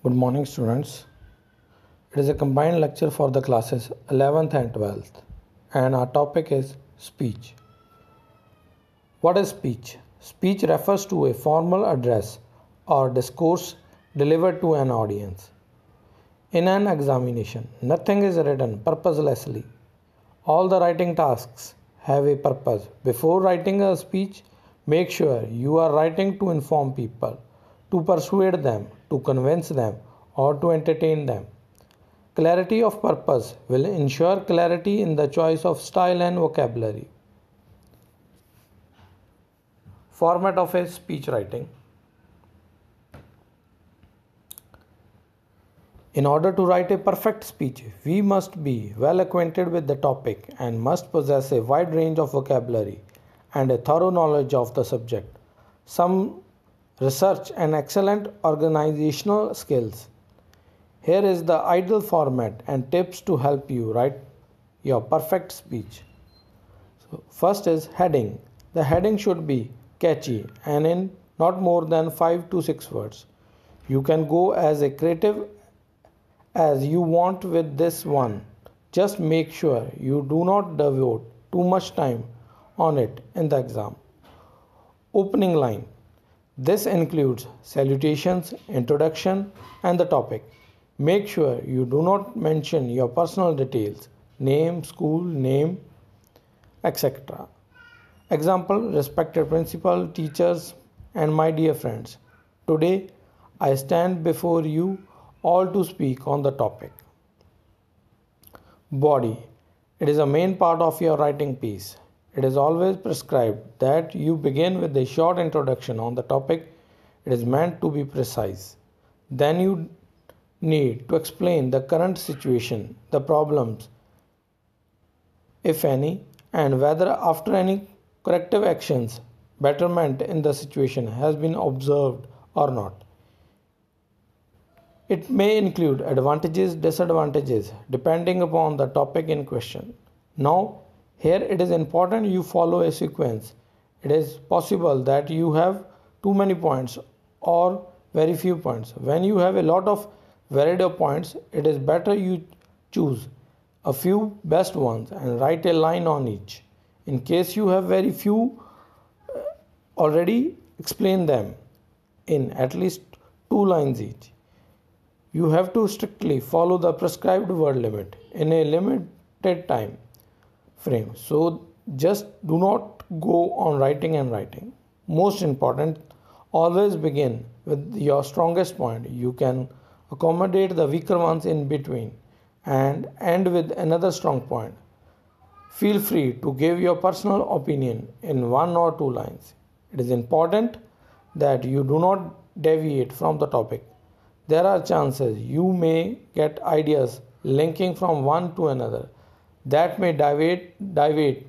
Good morning, students. It is a combined lecture for the classes 11th and 12th, and our topic is speech. What is speech? Speech refers to a formal address or discourse delivered to an audience. In an examination, nothing is written purposelessly. All the writing tasks have a purpose. Before writing a speech, make sure you are writing to inform people, to persuade them, to convince them, or to entertain them. Clarity of purpose will ensure clarity in the choice of style and vocabulary. Format of a speech writing. In order to write a perfect speech, we must be well acquainted with the topic and must possess a wide range of vocabulary and a thorough knowledge of the subject, some research and excellent organizational skills. Here is the ideal format and tips to help you write your perfect speech. First is heading. The heading should be catchy and in not more than 5 to 6 words. You can go as a creative as you want with this one. Just make sure you do not devote too much time on it in the exam. Opening line. This includes salutations, introduction, and the topic. Make sure you do not mention your personal details, name, school name, etc. Example, respected principal, teachers, and my dear friends. Today, I stand before you all to speak on the topic. Body. It is a main part of your writing piece. It is always prescribed that you begin with a short introduction on the topic. It is meant to be precise. Then you need to explain the current situation, the problems, if any, and whether after any corrective actions, betterment in the situation has been observed or not. It may include advantages, disadvantages, depending upon the topic in question. Now, here it is important you follow a sequence. It is possible that you have too many points or very few points. When you have a lot of varied points, it is better you choose a few best ones and write a line on each. In case you have very few, already explain them in at least 2 lines each. You have to strictly follow the prescribed word limit in a limited time frame. So just do not go on writing and writing. Most important, always begin with your strongest point. You can accommodate the weaker ones in between and end with another strong point. Feel free to give your personal opinion in 1 or 2 lines. It is important that you do not deviate from the topic. There are chances you may get ideas linking from one to another that may deviate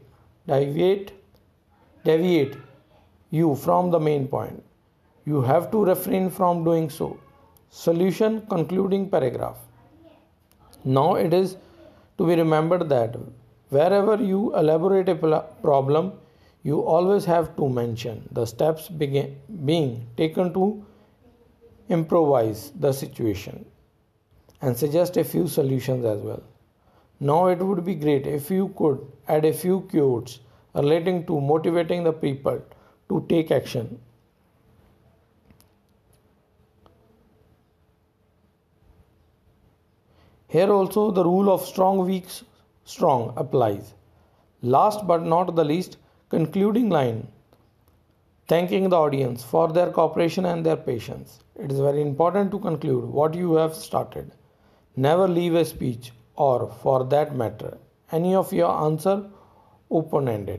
you from the main point. You have to refrain from doing so. Solution. Concluding paragraph. Now it is to be remembered that wherever you elaborate a problem, you always have to mention the steps being taken to improvise the situation and suggest a few solutions as well. Now it would be great if you could add a few quotes relating to motivating the people to take action. Here also the rule of strong, weak, strong applies. Last but not the least, concluding line. Thanking the audience for their cooperation and their patience. It is very important to conclude what you have started. Never leave a speech or, for that matter, any of your answer open-ended.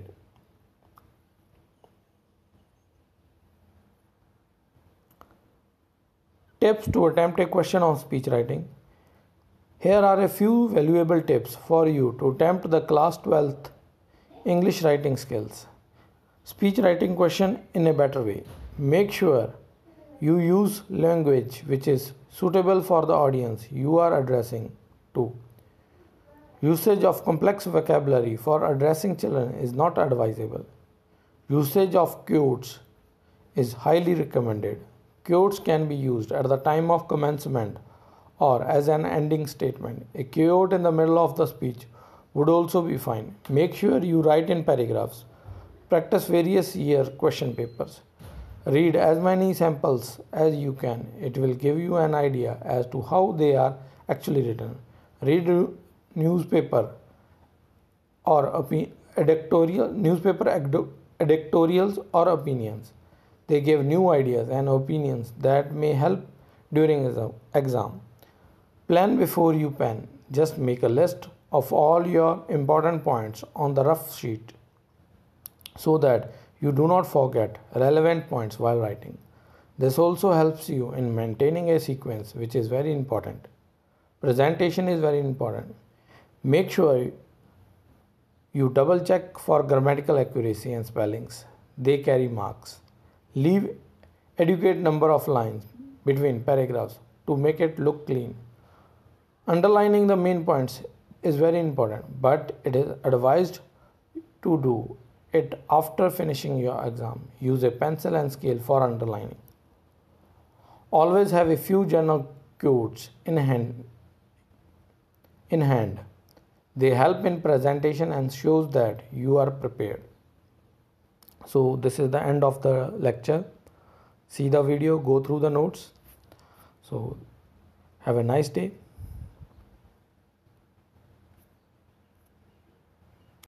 Tips to attempt a question on speech writing. Here are a few valuable tips for you to attempt the class 12th English writing skills. Speech writing question in a better way. Make sure you use language which is suitable for the audience you are addressing to. Usage of complex vocabulary for addressing children is not advisable. Usage of quotes is highly recommended. Quotes can be used at the time of commencement or as an ending statement. A quote in the middle of the speech would also be fine. Make sure you write in paragraphs. Practice various year question papers. Read as many samples as you can. It will give you an idea as to how they are actually written. Read newspaper or editorials or opinions. They give new ideas and opinions that may help during exam. Plan before you pen. Just make a list of all your important points on the rough sheet so that you do not forget relevant points while writing. This also helps you in maintaining a sequence, which is very important. Presentation is very important. Make sure you double check for grammatical accuracy and spellings. They carry marks. Leave adequate number of lines between paragraphs to make it look clean. Underlining the main points is very important, but it is advised to do it after finishing your exam. Use a pencil and scale for underlining. Always have a few journal quotes in hand. They help in presentation and shows that you are prepared. So this is the end of the lecture. See the video, go through the notes. So have a nice day.